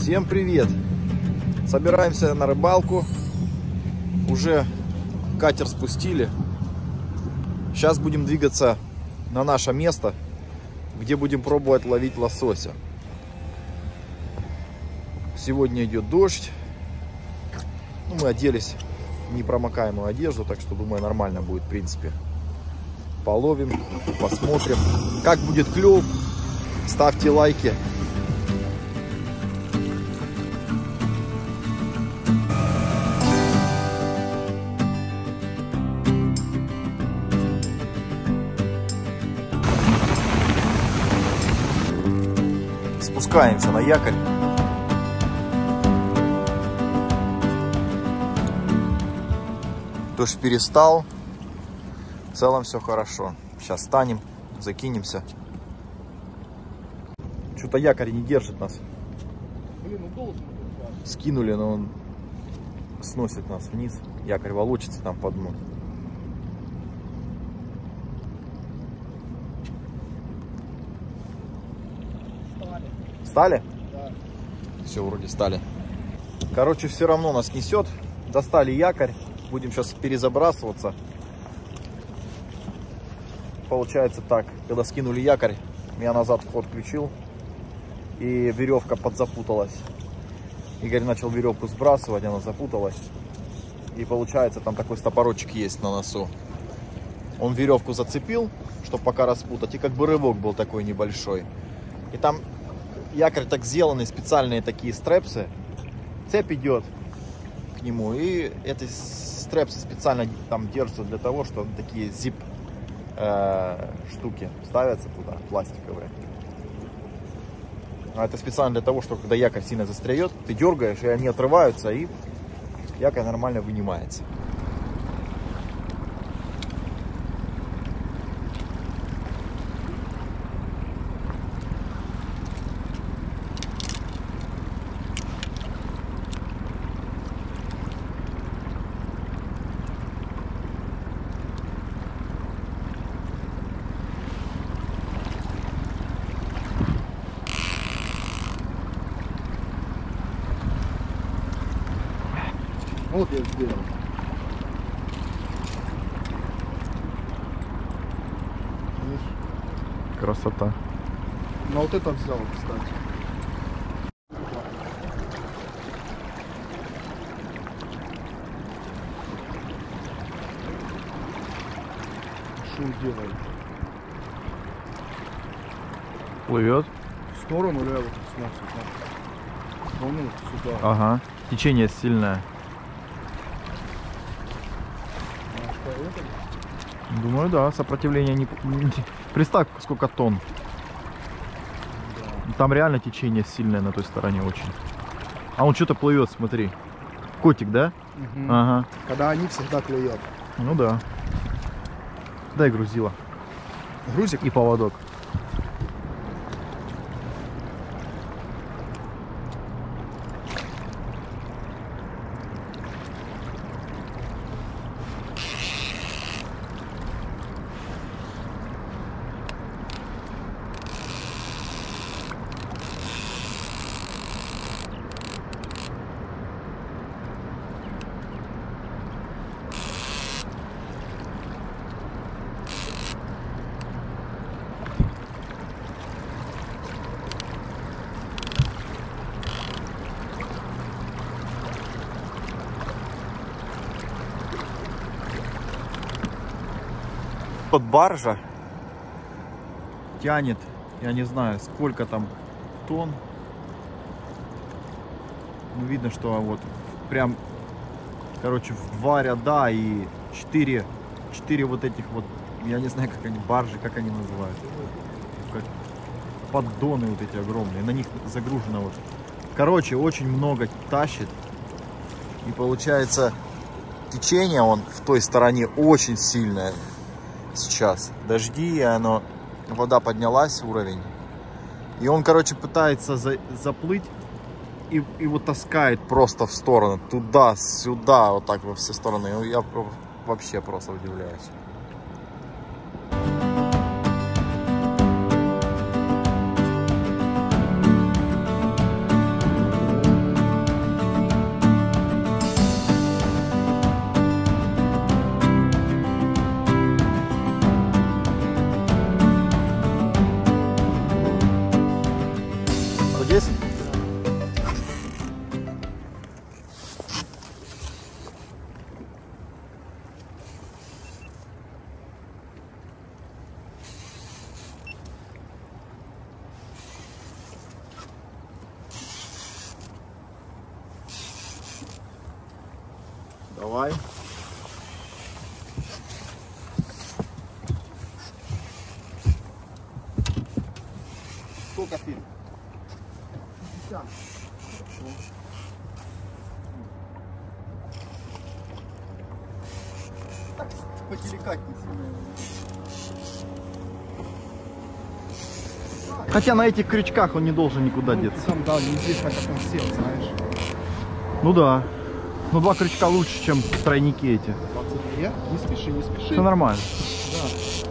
Всем привет! Собираемся на рыбалку. Уже катер спустили. Сейчас будем двигаться на наше место, где будем пробовать ловить лосося. Сегодня идет дождь. Мы оделись в непромокаемую одежду, так что, думаю, нормально будет, в принципе. Половим, посмотрим. Как будет клев, ставьте лайки. Спускаемся на якорь. Дождь перестал. В целом все хорошо. Сейчас встанем, закинемся. Что-то якорь не держит нас. Блин, он должен. Скинули, но он сносит нас вниз. Якорь волочится там по дну. Стали? Да. Все, вроде стали. Короче, все равно нас несет. Достали якорь. Будем сейчас перезабрасываться. Получается так. Когда скинули якорь, я назад вход включил. И веревка подзапуталась. Игорь начал веревку сбрасывать, она запуталась. И получается, там такой стопорочек есть на носу. Он веревку зацепил, чтобы пока распутать. И как бы рывок был такой небольшой. И там якорь так сделанный, специальные такие стрепсы. Цепь идет к нему. И эти стрепсы специально там держатся для того, что такие зип штуки ставятся туда, пластиковые. А это специально для того, что когда якорь сильно застряет, ты дергаешь, и они отрываются, и якорь нормально вынимается. Вот я сделал. Видишь? Красота. Ну вот это взял, кстати. Шум делает. Плывет. В сторону или вот смотрит. Ну, сюда. Ага. Течение сильное. Думаю, да, сопротивление не... Представь, сколько тонн. Да. Там реально течение сильное на той стороне очень. А он что-то плывет, смотри. Котик, да? Угу. Ага. Когда они всегда клюют. Ну да. Дай грузило. Грузик? И поводок. Под баржа тянет, я не знаю, сколько там тонн. Ну, видно, что вот прям, короче, в 2 ряда и 4 вот этих вот, я не знаю, как они, баржи, как они называются. Как поддоны вот эти огромные, на них загружено вот. Короче, очень много тащит. И получается, течение он в той стороне очень сильное. Сейчас дожди, и вода поднялась, уровень. И он, короче, пытается заплыть и вот таскает просто в сторону, туда-сюда, вот так во все стороны. Я вообще просто удивляюсь. Давай. Сколько фильм? 50. Так, поделикатнее. Хотя на этих крючках он не должен никуда деться. Там, да, не здесь, как он сел, знаешь. Ну да. Ну 2 крючка лучше, чем тройники эти. 22. Не спеши, не спеши. Все нормально. Да.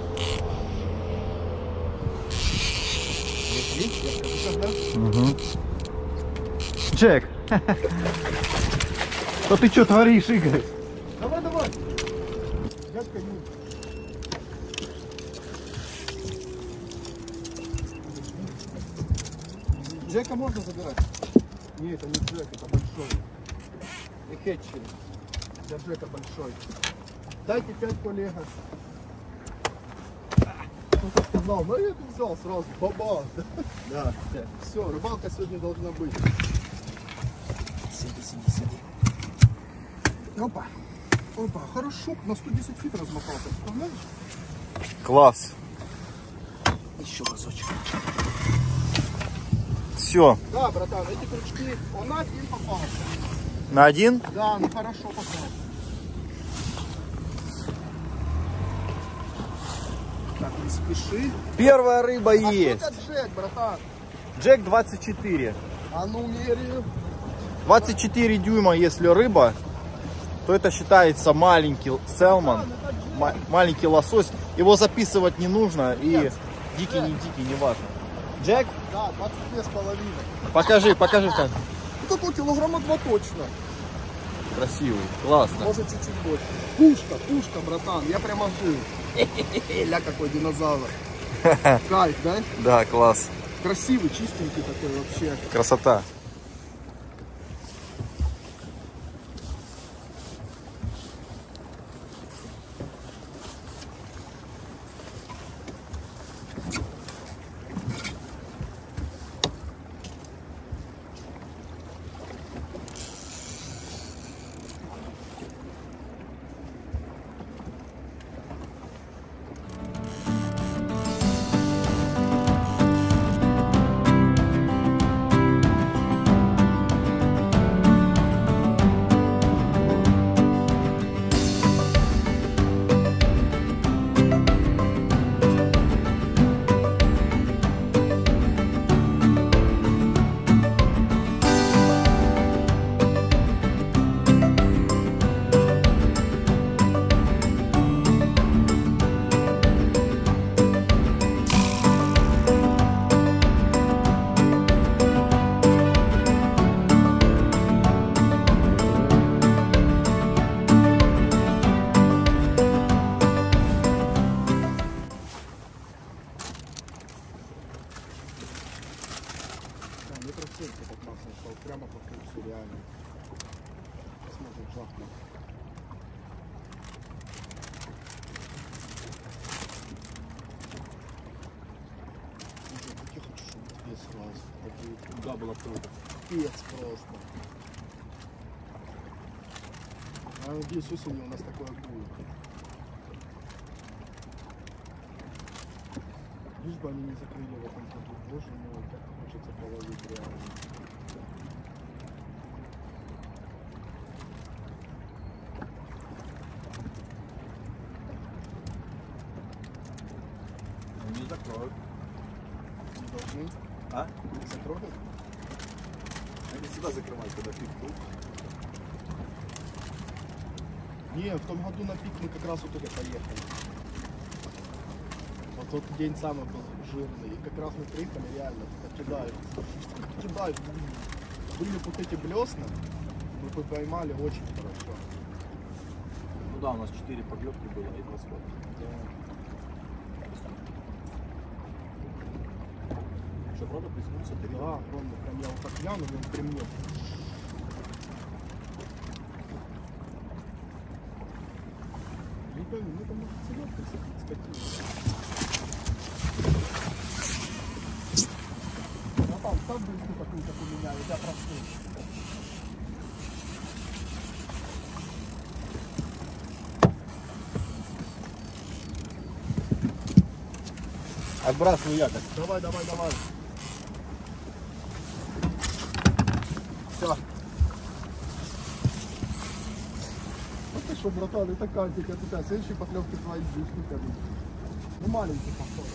Подожди, я скажу тогда. Угу. Джек, что ты что творишь, Игорь? Давай, давай. Дядька, не. Джека можно забирать? Нет, это не Джек, это большой. И Хэтчер. Для Джека большой. Дайте 5 коллега. Кто-то сказал, ну я тут взял сразу. Баба. Да. Все, рыбалка сегодня должна быть. Сиди, сиди, сиди. Опа. Опа, хорошо, на 110 фит размотался. Представляешь? Класс. Еще разочек. Все. Да, братан, эти крючки, он на один попался. На один? Да, ну хорошо попал. Так, не спеши. Первая рыба есть. А сколько Джек, братан? Джек 24. А ну меряю. 24 дюйма, если рыба, то это считается маленький селмон, маленький лосось. Его записывать не нужно, и дикий, не дикий, не важно. Джек? Да, 22,5. Покажи, покажи как. Ну такой килограмма 2 точно. Красивый, классно. Может чуть-чуть больше. Пушка, пушка, братан, я прямо жил. Ля какой динозавр. Кайф, да? Да, класс. Красивый, чистенький такой вообще. Красота. Прямо по курсу реально. Посмотрим, жахнет. Я хочу, чтобы вес сразу. Да, было круто. Пец просто. Я надеюсь, осенью у нас такое будет. Лишь бы они не закрыли в этом году. Боже мой, как хочется половить реально. Не закроют. Не должны? А? Не закроют? Они всегда закрывают, когда пик тут. Не, в том году на пик мы как раз вот туда поехали. Вот тот день самый был жирный. И как раз мы приехали реально, кидают. Кидают. Были вот эти блесна, мы поймали очень хорошо. Ну да, у нас 4 поклевки было и 2 схода. Что, правда приснулся? Да, помню, прям я вот так глянул, и он при мне. Не пойму, ну там может селедка скотина. Напал, ставь брызгу такую, как у меня, и я проснулся. Отбрасываю якорь. Давай, давай, давай. Все. Ну ты что, братан, это кантик, это такая. Следующие поклевки твои здесь. Ну маленький походу.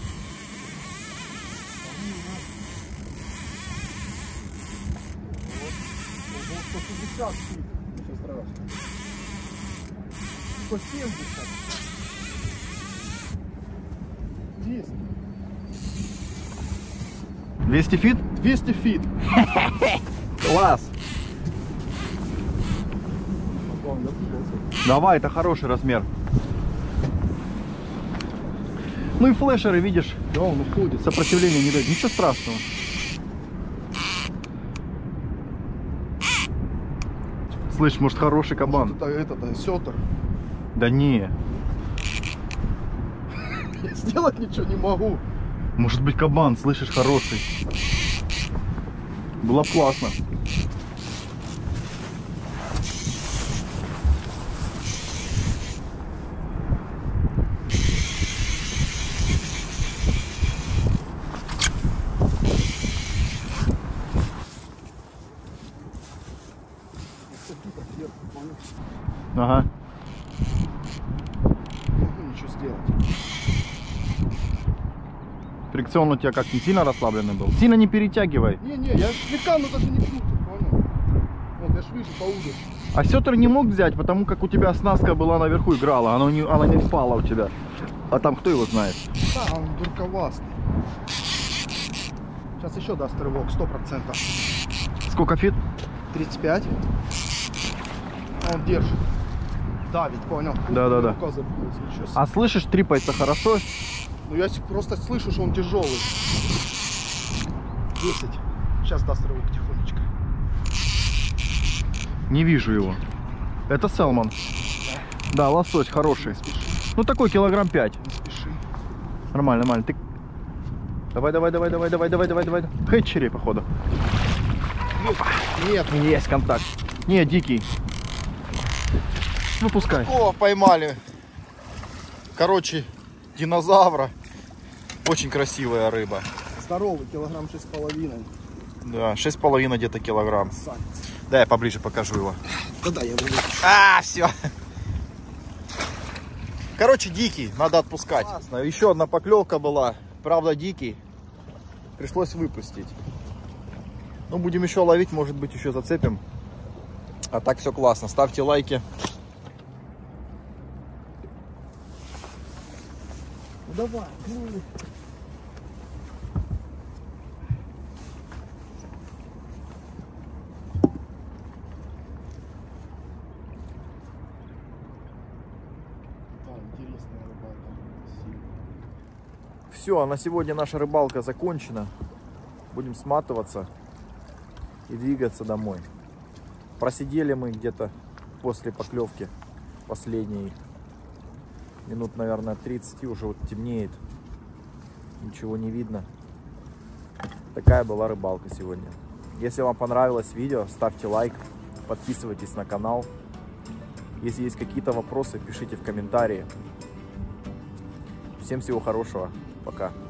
Вот 150 фит. Ничего страшного. 170. 200. 200 фит? 200 фит. Класс. Давай, это хороший размер. Ну и флешеры, видишь, Да, он уходит. сопротивления не дает. Ничего страшного. Слышь, может хороший кабан? Это сетр. Да не. Я сделать ничего не могу. Может быть кабан, слышишь, хороший. Было бы классно. Ага. Не могу ничего сделать. Фрикцион у тебя как, не сильно расслабленный был? Сильно не перетягивай. Не, я слегка, но даже не крутит, понял? Вот, я ж вижу по уду. А сетр не мог взять, потому как у тебя оснастка была наверху, играла. Она не впала у тебя. А там кто его знает? Да, он дурковастый. Сейчас еще даст рывок, 100%. Сколько фит? 35. Он держит. Давит, понял? Да. Рука забилась, ничего себе. А слышишь, трипается хорошо? Ну я просто слышу, что он тяжелый. 10. Сейчас даст рывок тихонечко. Не вижу его. Это Селмон. Да, лосось хороший. Не спеши, Ну такой килограмм 5. не спеши. Нормально. Ты... Давай. Хэтчери, походу. Нет. Есть контакт. Не, дикий. Выпускай. О, поймали. Короче, динозавра. Очень красивая рыба. Здоровый, килограмм 6,5. Да, 6,5 где-то килограмм. Красавец. Да, я поближе покажу его. Да, я его вытащу. Все. Короче, дикий, надо отпускать. Классно. Еще одна поклевка была. Правда, дикий. Пришлось выпустить. Ну, будем еще ловить, может быть, еще зацепим. А так все классно. Ставьте лайки. Ну давай, ну. Да, интересная рыбалка. Все, на сегодня наша рыбалка закончена. Будем сматываться и двигаться домой. Просидели мы где-то после поклевки последней минут, наверное, 30, уже вот темнеет. Ничего не видно. Такая была рыбалка сегодня. Если вам понравилось видео, ставьте лайк, подписывайтесь на канал. Если есть какие-то вопросы, пишите в комментарии. Всем всего хорошего. Пока.